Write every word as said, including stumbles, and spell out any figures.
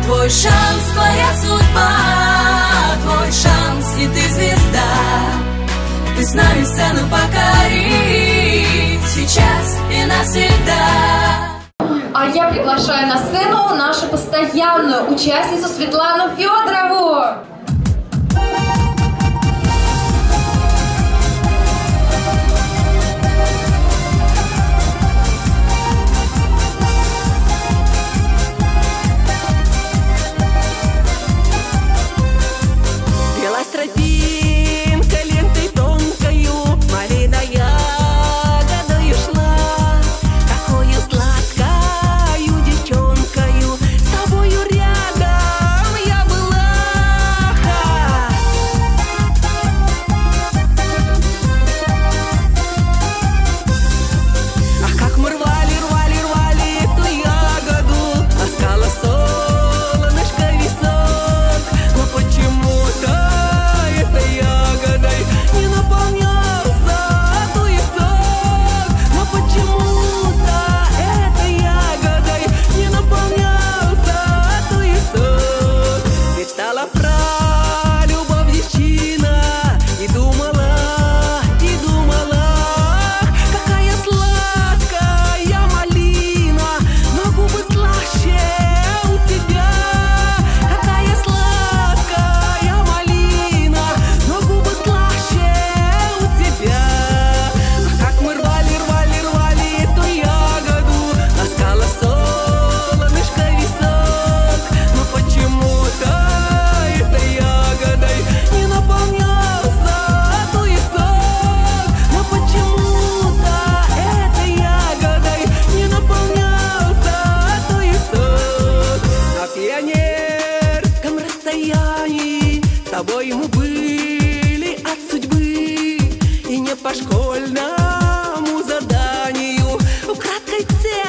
Твой шанс, твоя судьба, твой шанс, и ты звезда. Ты с нами сцену покори, сейчас и навсегда. А я приглашаю на сцену нашу постоянную участницу Светлану Федорову. С тобой мы были от судьбы, и не по школьному заданию, в краткой цели